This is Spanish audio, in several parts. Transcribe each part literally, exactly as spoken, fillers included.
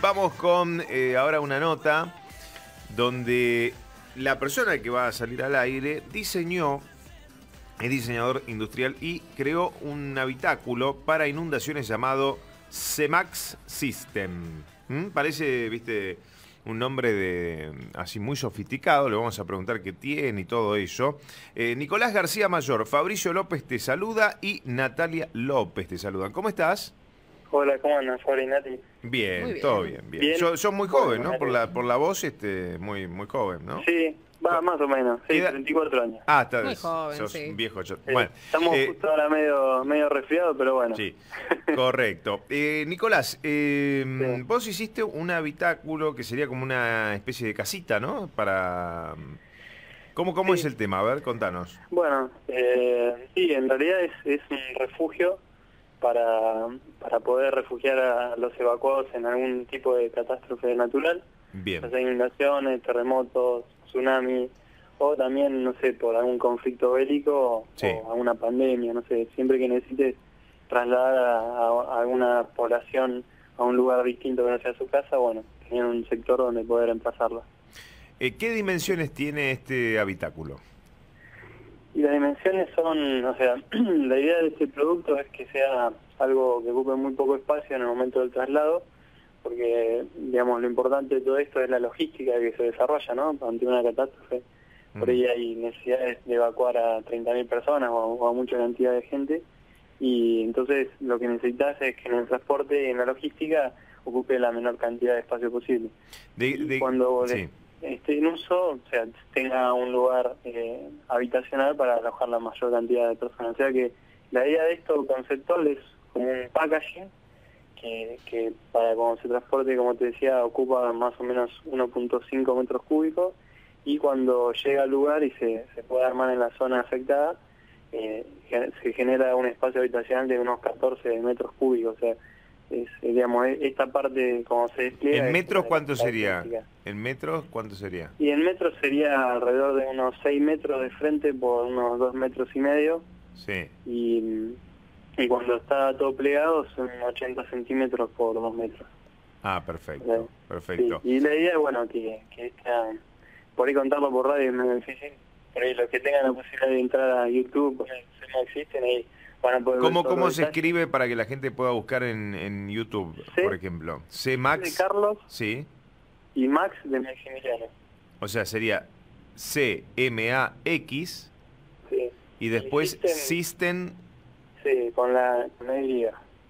vamos con eh, ahora una nota donde la persona que va a salir al aire diseñó, es diseñador industrial y creó un habitáculo para inundaciones llamado CEMAX System. ¿Mm? Parece, viste, un nombre de así muy sofisticado. Le vamos a preguntar qué tiene y todo eso. Eh, Nicolás García Mayor, Fabricio López te saluda y Natalia López te saludan. ¿Cómo estás? Hola, ¿cómo andas, Fabri, Nati? Bien, bien. todo bien, bien. ¿Bien? Sos, sos muy Bueno, joven, ¿no? Nati. Por la por la voz, este, muy muy joven, ¿no? Sí, va más o menos, sí, ¿Qué edad? treinta y cuatro años. Ah, está Muy joven, sos sí. un viejo. Yo, Sí, bueno, estamos eh, justo ahora medio, medio resfriados, pero bueno. sí, correcto. Eh, Nicolás, eh, Sí. vos hiciste un habitáculo que sería como una especie de casita, ¿no? Para... ¿Cómo, cómo Sí. es el tema? A ver, contanos. Bueno, eh, sí, en realidad es, es un refugio para, para poder refugiar a los evacuados en algún tipo de catástrofe natural, Bien. ya sea inundaciones, terremotos, tsunami, o también, no sé, por algún conflicto bélico Sí. o alguna pandemia, no sé, siempre que necesites trasladar a, a- a alguna población a un lugar distinto que no sea su casa, bueno, tener un sector donde poder emplazarla. Eh, ¿Qué dimensiones tiene este habitáculo? Y las dimensiones son, o sea, la idea de este producto es que sea algo que ocupe muy poco espacio en el momento del traslado, porque, digamos, lo importante de todo esto es la logística que se desarrolla, ¿no? Ante una catástrofe. Por Mm. ahí hay necesidades de evacuar a treinta mil personas o a, o a mucha cantidad de gente, y entonces lo que necesitas es que en el transporte y en la logística ocupe la menor cantidad de espacio posible. De, Y de- cuando sí. esté en uso, o sea, tenga un lugar eh, habitacional para alojar la mayor cantidad de personas. O sea que la idea de esto conceptual es como un packaging que, que para cuando se transporte, como te decía, ocupa más o menos uno punto cinco metros cúbicos, y cuando llega al lugar y se, se puede armar en la zona afectada, eh, se genera un espacio habitacional de unos catorce metros cúbicos. O sea, es, digamos, esta parte como se despliega... ¿En es metros una cuánto sería? característica. ¿En metros cuánto sería? Y en metros sería alrededor de unos seis metros de frente por unos dos metros y medio, Sí. y, y cuando está todo plegado son ochenta centímetros por dos metros. Ah, perfecto, Sí. perfecto. Y la idea es, bueno, que, que esta, por ahí contarlo por radio es medio difícil, por ahí los que tengan la posibilidad de entrar a YouTube, poner no existen, ahí van a poder ver ¿Cómo, todos cómo los se detalles. escribe para que la gente pueda buscar en, en YouTube, C- por ejemplo? de CEMAX. Carlos Sí. y Max de Maximiliano. O sea, sería C M A X Sí. y después System, System sí, con la, con la Y.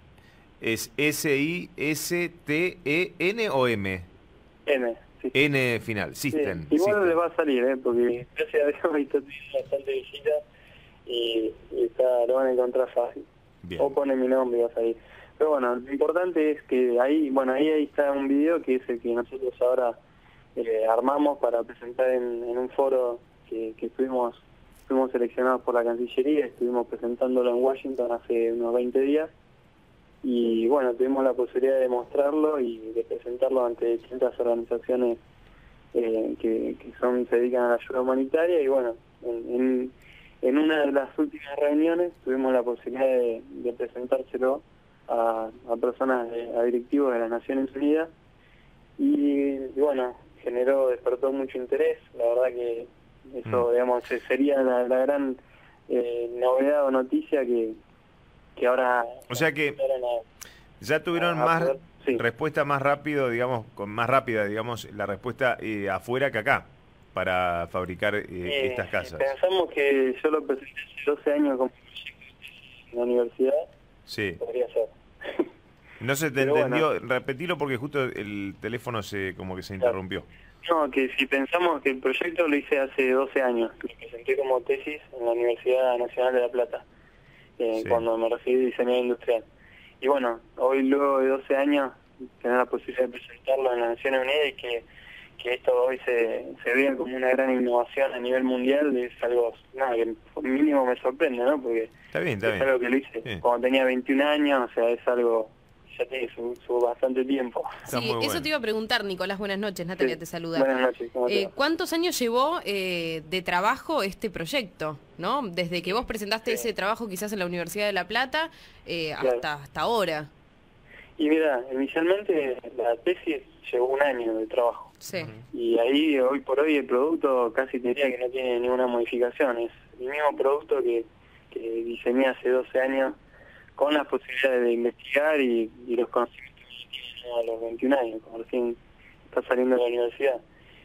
es S I S T E N o M. M. Sí. N final, Sí, System. igual System. les va a salir, ¿eh? Porque gracias a Dios está teniendo bastante visita y, y está, lo van a encontrar fácil. Bien. O pone mi nombre y va a salir. Pero bueno, lo importante es que ahí, bueno, ahí, ahí está un video que es el que nosotros ahora eh, armamos para presentar en, en un foro que, que fuimos, fuimos seleccionados por la Cancillería, estuvimos presentándolo en Washington hace unos veinte días. Y bueno, tuvimos la posibilidad de mostrarlo y de presentarlo ante distintas organizaciones eh, que, que son se dedican a la ayuda humanitaria. Y bueno, en, en, en una de las últimas reuniones tuvimos la posibilidad de, de presentárselo a, a personas, de, a directivos de las Naciones Unidas. Y, y bueno, generó, despertó mucho interés. La verdad que eso, Mm. digamos, sería la, la gran eh, novedad o noticia que que ahora... O sea que ya tuvieron a- a más poder- sí. respuesta más rápido, digamos, con más rápida, digamos, la respuesta eh, afuera que acá para fabricar eh, Eh, estas si casas. pensamos que yo lo presenté hace doce años como proyecto en la universidad, Sí. podría ser. No se te Pero entendió, bueno. repetilo porque justo el teléfono se como que se Claro. interrumpió. No, que si pensamos que el proyecto lo hice hace doce años, lo presenté como tesis en la Universidad Nacional de La Plata, eh, Sí. cuando me recibí de diseñador industrial. Y bueno, hoy luego de doce años, tener la posibilidad de presentarlo en las Naciones Unidas y que, que esto hoy se, se vea como una gran innovación a nivel mundial es algo, nada, que mínimo me sorprende, ¿no? Porque Está bien, está es bien. algo que lo hice Sí. cuando tenía veintiún años, o sea, es algo, ya tiene su, su bastante tiempo. Está Sí, muy eso bueno. te iba a preguntar, Nicolás. Buenas noches, Natalia Sí. te saluda. Buenas noches, ¿cómo te Eh, va? ¿Cuántos años llevó eh, de trabajo este proyecto? ¿No? Desde que vos presentaste Sí. ese trabajo quizás en la Universidad de La Plata eh, Claro. hasta, hasta ahora. Y mira, inicialmente la tesis llevó un año de trabajo. Sí. Y ahí, hoy por hoy, el producto casi te diría que no tiene ninguna modificación. Es el mismo producto que, que diseñé hace doce años, con las posibilidades de investigar y, y los conocimientos que tiene a los veintiún años, como recién está saliendo de la universidad.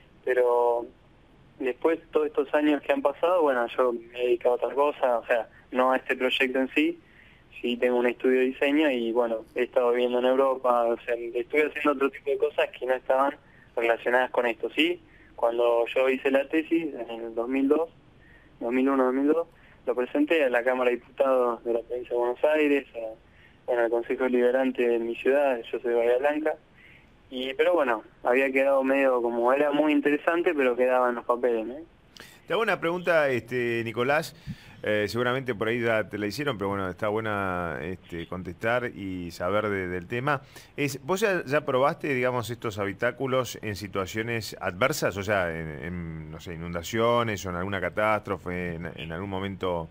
Pero después, todos estos años que han pasado, bueno, yo me he dedicado a otra cosa, o sea, no a este proyecto en sí. Sí, tengo un estudio de diseño y, bueno, he estado viviendo en Europa, o sea, estuve haciendo otro tipo de cosas que no estaban relacionadas con esto, ¿sí? Cuando yo hice la tesis, en el dos mil dos, dos mil uno, dos mil dos, lo presenté a la Cámara de Diputados de la provincia de Buenos Aires, a, bueno, al Consejo Deliberante de mi ciudad, yo soy de Bahía Blanca, y, pero bueno, había quedado medio como, era muy interesante, pero quedaba en los papeles, ¿no? Te hago una pregunta, este, Nicolás. Eh, seguramente por ahí ya te la hicieron, pero bueno, está buena este, contestar y saber de, del tema. Es, ¿Vos ya, ya probaste, digamos, estos habitáculos en situaciones adversas? O sea, en, en no sé, inundaciones o en alguna catástrofe, en, en algún momento,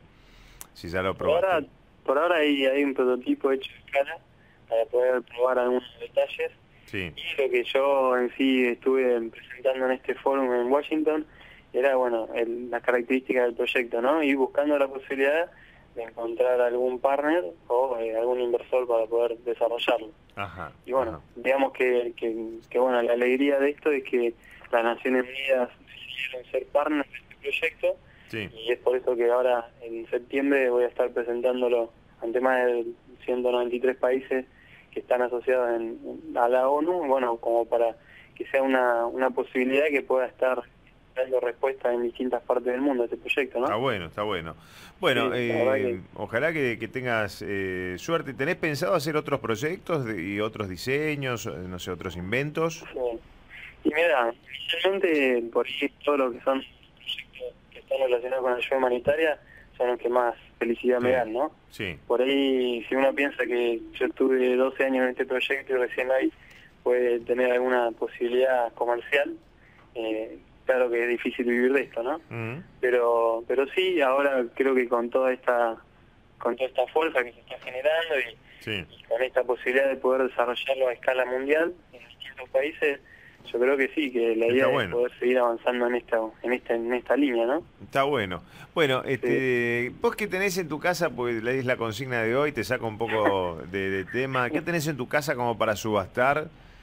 si ya lo probaste. Por ahora, por ahora hay, hay un prototipo hecho en escala para poder probar algunos detalles. Sí. Y lo que yo en sí estuve presentando en este fórum en Washington era, bueno, el, las características del proyecto, ¿no? Ir buscando la posibilidad de encontrar algún partner o eh, algún inversor para poder desarrollarlo. Ajá. Y bueno, Ajá. digamos que, que, que, bueno, la alegría de esto es que las Naciones Unidas decidieron ser partners de este proyecto. Sí. Y es por eso que ahora, en septiembre, voy a estar presentándolo ante más de ciento noventa y tres países que están asociados en, en, a la ONU, bueno, como para que sea una, una posibilidad que pueda estar dando respuesta en distintas partes del mundo a este proyecto, ¿no? Está bueno, está bueno. Bueno, Sí, eh, que... ojalá que, que tengas eh, suerte. ¿Tenés pensado hacer otros proyectos de, y otros diseños, no sé, otros inventos? Sí. Y mira, inicialmente por ahí todo lo que son proyectos que están relacionados con la ayuda humanitaria son los que más felicidad Sí. me dan, ¿no? Sí. Por ahí, si uno piensa que yo estuve doce años en este proyecto y recién ahí puede tener alguna posibilidad comercial, eh, claro que es difícil vivir de esto, ¿no? Mm. Pero pero sí, ahora creo que con toda esta con toda esta fuerza que se está generando y, Sí. y con esta posibilidad de poder desarrollarlo a escala mundial en distintos países, yo creo que sí, que la Está idea bueno. es poder seguir avanzando en esta en esta en esta línea, ¿no? Está bueno. Bueno, este, vos qué tenés en tu casa, porque leís la consigna de hoy, te saco un poco de, de tema. ¿Qué tenés en tu casa como para subastar?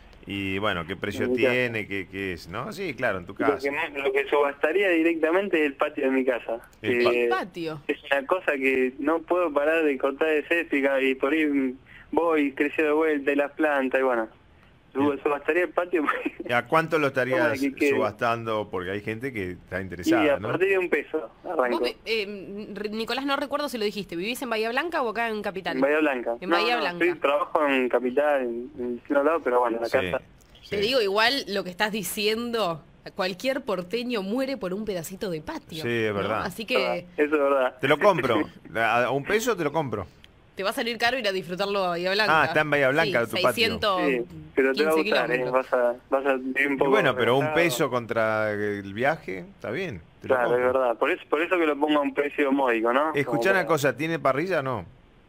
Y bueno, ¿qué precio En mi casa. tiene? ¿Qué, qué es? ¿No? Sí, claro, en tu Lo casa. que, más- lo que subastaría directamente es el patio de mi casa. El que El patio. es una cosa que no puedo parar de cortar de césped y por ahí mm, voy, creció de vuelta y las plantas y bueno. Bien. Subastaría el patio porque- ¿A cuánto lo estarías Toma, que quede. subastando? Porque hay gente que está y interesada, a ¿no? partir de un peso arranco. Vos, eh, Re- Nicolás, no recuerdo si lo dijiste. ¿Vivís en Bahía Blanca o acá en Capital? En Bahía Blanca. En No, Bahía no, Blanca. sí, trabajo en Capital, en, en distintos lados, pero bueno, la Sí, casa. sí. Te digo, igual lo que estás diciendo, cualquier porteño muere por un pedacito de patio. Sí, es ¿no? verdad. Así que Eso es verdad. Te lo compro. A un peso te lo compro. te va a salir caro ir a disfrutarlo a Bahía Blanca. Ah, está en Bahía Blanca, sí, tu patio. seiscientos Sí, pero te va a quince gustar, ¿eh? kilómetros. Vas a, vas a vivir un Y poco... bueno, pero un relajado. peso contra el viaje, está bien. Te lo Claro, es compro. verdad. Por eso, por eso que lo pongo a un precio módico, ¿no? Escuchá Como una para- cosa, ¿tiene parrilla o no?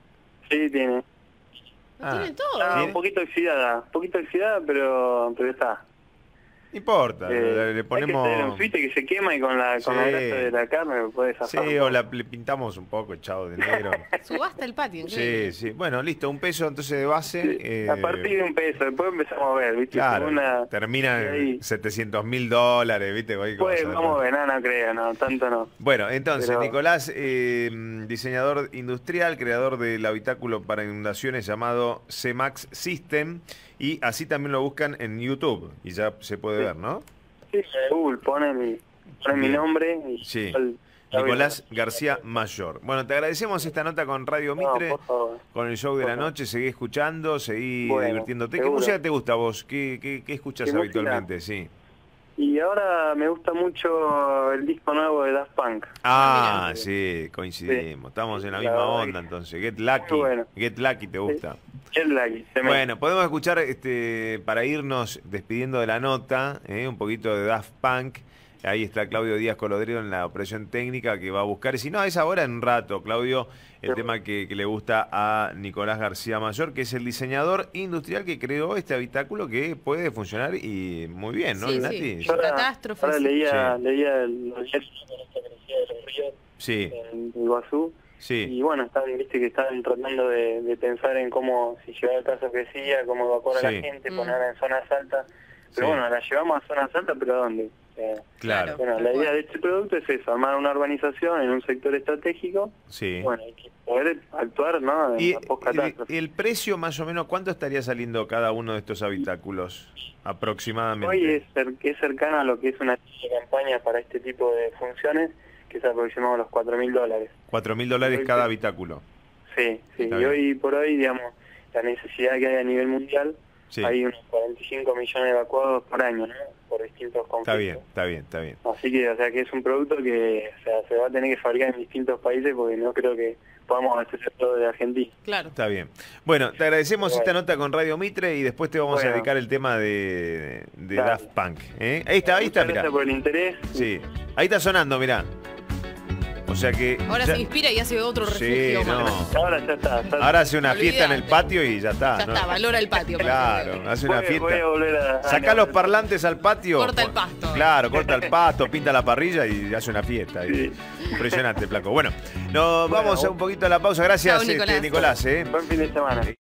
Sí, tiene. Lo Ah. tiene todo. Ah, Sí. un poquito oxidada, un poquito oxidada, pero pero está. No importa, Eh, le, le hay que ponemos... tener un suite que se quema y con la, con la Sí. grasa de la carne lo puedes Sí, zafar. o la, le pintamos un poco echado de negro. Subasta el patio. Sí, increíble. sí. Bueno, listo, un peso entonces de base. Sí, eh, a partir de un peso, después empezamos a ver, ¿viste? Claro, Según la- termina de ahí. en setecientos mil dólares, ¿viste? Cualquier Pues cosa, vamos a ¿no? ver, no, no creo, no, tanto no. Bueno, entonces, Pero- Nicolás, eh, diseñador industrial, creador del habitáculo para inundaciones llamado C-Max System, y así también lo buscan en YouTube, y ya se puede Sí. ver, ¿no? Sí, en Google pone mi, pone mi Bien. nombre y... Sí. el- la Nicolás vida. García Mayor. Bueno, te agradecemos esta nota con Radio No, Mitre, por favor. con el show de por la favor. noche, seguí escuchando, seguí Bueno, divirtiéndote. ¿Qué seguro. música te gusta a vos? ¿Qué, qué, qué escuchas ¿Qué música? habitualmente? Sí. Y ahora me gusta mucho el disco nuevo de Daft Punk. Ah, mira. sí, coincidimos. Estamos en la La misma verdad onda que- entonces. Get Lucky. Muy bueno. Get Lucky te gusta. El Lucky, se me- Bueno, podemos escuchar este para irnos despidiendo de la nota, ¿eh? Un poquito de Daft Punk. Ahí está Claudio Díaz Colodrero en la operación técnica que va a buscar. Y si no, es ahora en un rato, Claudio, el sí. tema que, que le gusta a Nicolás García Mayor, que es el diseñador industrial que creó este habitáculo que puede funcionar y muy bien, ¿no, sí, Nati? Sí. Yo ahora, Catástrofes. ahora leía, sí. leía el, los diarios con esta crecida de los ríos sí. en Iguazú. Sí. Y bueno, están, viste que están tratando de, de pensar en cómo, si llega el caso que siga, cómo evacuar sí. a la gente, Mm. ponerla en zonas altas. Pero Sí. bueno, la llevamos a zonas altas, pero ¿a dónde? Eh, Claro. bueno, la idea de este producto es eso, armar una urbanización en un sector estratégico. Sí. Bueno, hay que poder actuar, ¿no? En Y la post-catástrofe. el, el precio, más o menos, ¿cuánto estaría saliendo cada uno de estos habitáculos aproximadamente? Hoy es, cer es cercano a lo que es una campaña para este tipo de funciones, que es aproximado a los cuatro mil dólares. Cuatro mil dólares cada habitáculo. Sí, sí. Está Y bien. hoy por hoy, digamos, la necesidad que hay a nivel mundial, Sí. hay unos cuarenta y cinco millones de evacuados por año, ¿no? Por distintos conflictos. Está bien, está bien, está bien. Así que, o sea, que es un producto que, o sea, se va a tener que fabricar en distintos países porque no creo que podamos hacer todo de Argentina. Claro. Está bien. Bueno, te agradecemos Bueno. esta nota con Radio Mitre y después te vamos Bueno. a dedicar el tema de, de Dale. Daft Punk. ¿eh? Ahí está, ahí está, Muchas mirá. gracias por el interés. Sí, ahí está sonando, mirá. O sea que... Ahora ya- se inspira y hace otro Sí, refugio no. más. Ahora ya está. ya- Ahora hace una fiesta en el Olvídate. patio y ya está. Ya ¿no? está, valora el patio. Claro, hace una voy, voy a fiesta. volver a... Sacá a- los parlantes al patio. Corta el pasto. Claro, corta el pasto, pinta la parrilla y hace una fiesta. Sí. Impresionante, Flaco. Bueno, nos vamos Bueno, a un poquito a la pausa. Gracias, Chau, Nicolás. este, Nicolás. ¿eh? Buen fin de semana.